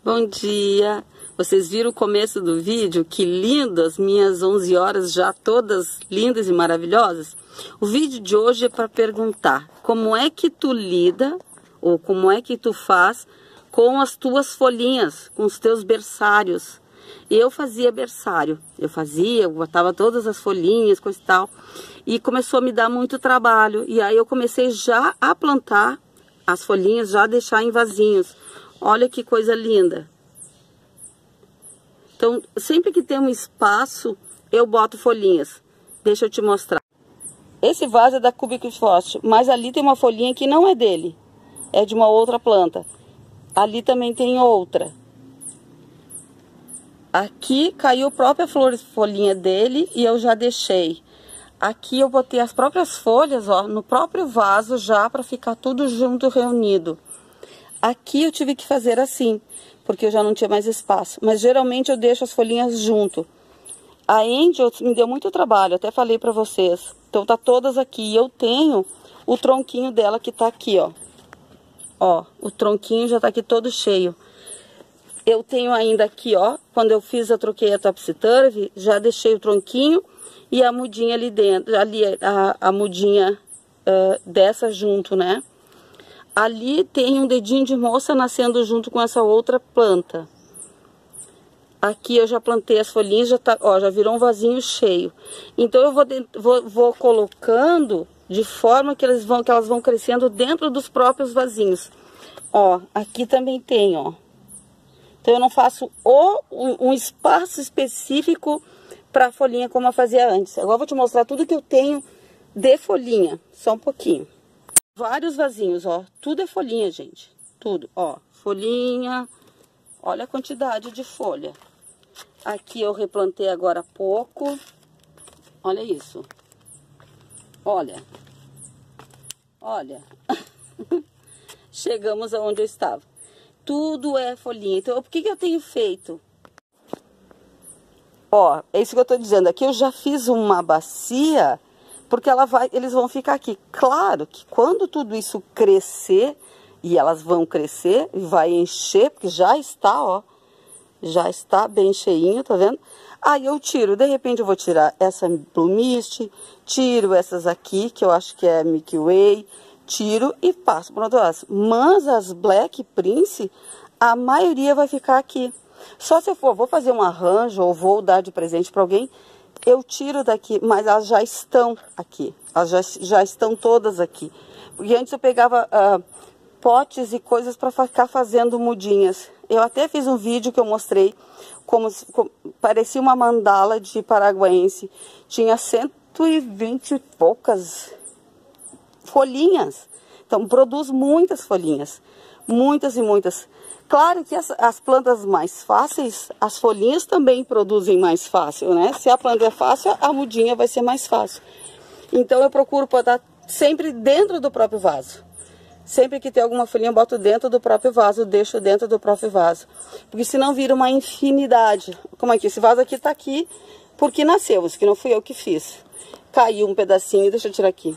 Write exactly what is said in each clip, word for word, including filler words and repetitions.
Bom dia! Vocês viram o começo do vídeo? Que lindo! As minhas onze horas já todas lindas e maravilhosas. O vídeo de hoje é para perguntar como é que tu lida ou como é que tu faz com as tuas folhinhas, com os teus berçários. Eu fazia berçário, eu fazia, eu botava todas as folhinhas, coisa e tal, e começou a me dar muito trabalho. E aí eu comecei já a plantar as folhinhas, já deixar em vasinhos. Olha que coisa linda! Então, sempre que tem um espaço, eu boto folhinhas. Deixa eu te mostrar. Esse vaso é da Cubic Frost, mas ali tem uma folhinha que não é dele. É de uma outra planta. Ali também tem outra. Aqui caiu a própria flor, folhinha dele e eu já deixei. Aqui eu botei as próprias folhas, ó, no próprio vaso já para ficar tudo junto, reunido. Aqui eu tive que fazer assim, porque eu já não tinha mais espaço. Mas geralmente eu deixo as folhinhas junto. A Angel me deu muito trabalho, até falei pra vocês. Então tá todas aqui. Eu tenho o tronquinho dela que tá aqui, ó. Ó, o tronquinho já tá aqui todo cheio. Eu tenho ainda aqui, ó, quando eu fiz, eu troquei a topsy-turvy, já deixei o tronquinho e a mudinha ali dentro. Ali, a, a mudinha uh, dessa junto, né? Ali tem um dedinho de moça nascendo junto com essa outra planta. Aqui eu já plantei as folhinhas, já, tá, ó, já virou um vasinho cheio. Então eu vou, vou, vou colocando de forma que elas, vão, que elas vão crescendo dentro dos próprios vasinhos. Ó, aqui também tem, ó. Então eu não faço o, um, um espaço específico para folhinha como eu fazia antes. Agora eu vou te mostrar tudo que eu tenho de folhinha, só um pouquinho. Vários vasinhos, ó, tudo é folhinha, gente, tudo, ó, folhinha, olha a quantidade de folha. Aqui eu replantei agora há pouco, olha isso, olha, olha, chegamos aonde eu estava, tudo é folhinha. Então, por que que eu tenho feito? Ó, é isso que eu tô dizendo, aqui eu já fiz uma bacia, porque ela vai, eles vão ficar aqui. Claro que quando tudo isso crescer, e elas vão crescer, e vai encher, porque já está, ó, já está bem cheinho, tá vendo? Aí eu tiro, de repente eu vou tirar essa Blue Mist, tiro essas aqui, que eu acho que é Milky Way, tiro e passo para outro lado. Mas as Black Prince, a maioria vai ficar aqui. Só se eu for, vou fazer um arranjo, ou vou dar de presente para alguém, eu tiro daqui, mas elas já estão aqui. Elas já, já estão todas aqui. Porque antes eu pegava uh, potes e coisas para ficar fazendo mudinhas. Eu até fiz um vídeo que eu mostrei como, como parecia uma mandala de paraguaense. Tinha cento e vinte e poucas folhinhas. Então produz muitas folhinhas. Muitas e muitas. Claro que as, as plantas mais fáceis, as folhinhas também produzem mais fácil, né? Se a planta é fácil, a mudinha vai ser mais fácil. Então eu procuro botar sempre dentro do próprio vaso. Sempre que tem alguma folhinha, eu boto dentro do próprio vaso, deixo dentro do próprio vaso. Porque senão vira uma infinidade. Como é que esse vaso aqui tá aqui porque nasceu, isso que não fui eu que fiz. Caiu um pedacinho, deixa eu tirar aqui.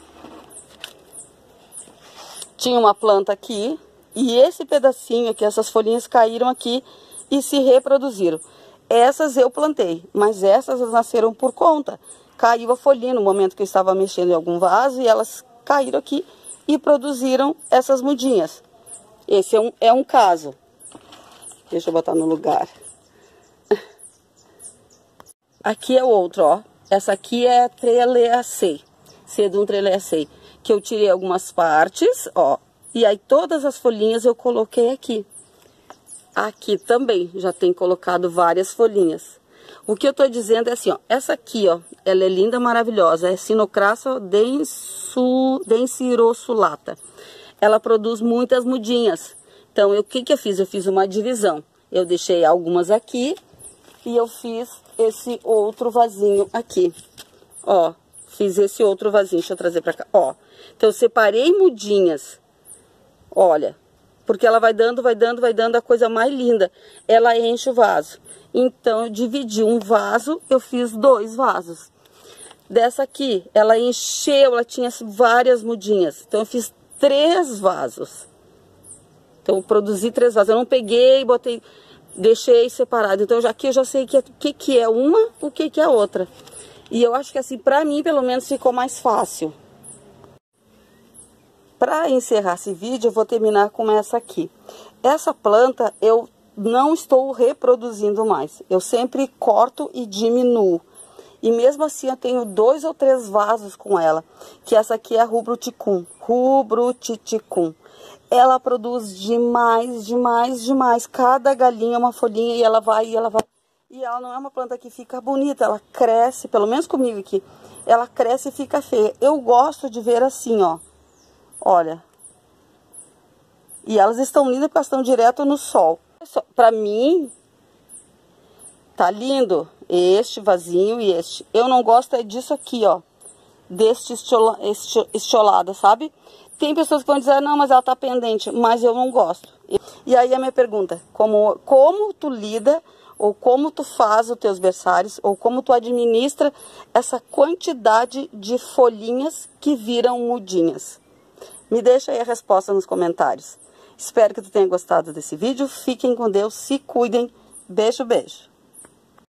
Tinha uma planta aqui. E esse pedacinho aqui, essas folhinhas caíram aqui e se reproduziram. Essas eu plantei, mas essas nasceram por conta. Caiu a folhinha no momento que eu estava mexendo em algum vaso e elas caíram aqui e produziram essas mudinhas. Esse é um, é um caso. Deixa eu botar no lugar. Aqui é outro, ó. Essa aqui é Treleacei, Sedum Treleacei, que eu tirei algumas partes, ó. E aí todas as folhinhas eu coloquei aqui. Aqui também já tem colocado várias folhinhas. O que eu tô dizendo é assim, ó. Essa aqui, ó, ela é linda, maravilhosa. É Sinocrassa densu, densirossulata. Ela produz muitas mudinhas. Então, o que que eu fiz? Eu fiz uma divisão. Eu deixei algumas aqui e eu fiz esse outro vasinho aqui. Ó, fiz esse outro vasinho. Deixa eu trazer pra cá. Ó, então eu separei mudinhas. Olha, porque ela vai dando, vai dando, vai dando a coisa mais linda. Ela enche o vaso. Então, eu dividi um vaso, eu fiz dois vasos. Dessa aqui, ela encheu, ela tinha várias mudinhas. Então, eu fiz três vasos. Então, eu produzi três vasos. Eu não peguei, botei deixei separado. Então já aqui eu já sei o que, que, que é uma, o que, que é outra. E eu acho que assim, pra mim, pelo menos, ficou mais fácil. Pra encerrar esse vídeo, eu vou terminar com essa aqui. Essa planta eu não estou reproduzindo mais. Eu sempre corto e diminuo. E mesmo assim eu tenho dois ou três vasos com ela. Que essa aqui é a Rubruticum. Rubruticum. Ela produz demais, demais, demais. Cada galinha é uma folhinha e ela vai, e ela vai. E ela não é uma planta que fica bonita. Ela cresce, pelo menos comigo aqui. Ela cresce e fica feia. Eu gosto de ver assim, ó. Olha. E elas estão lindas porque elas estão direto no sol. Pra mim, tá lindo este vasinho e este. Eu não gosto é disso aqui, ó. Deste estiola, estiolado, sabe? Tem pessoas que vão dizer, não, mas ela tá pendente. Mas eu não gosto. E aí a minha pergunta, como, como tu lida, ou como tu faz os teus berçários, ou como tu administra essa quantidade de folhinhas que viram mudinhas? Me deixa aí a resposta nos comentários. Espero que tu tenha gostado desse vídeo. Fiquem com Deus, se cuidem. Beijo, beijo.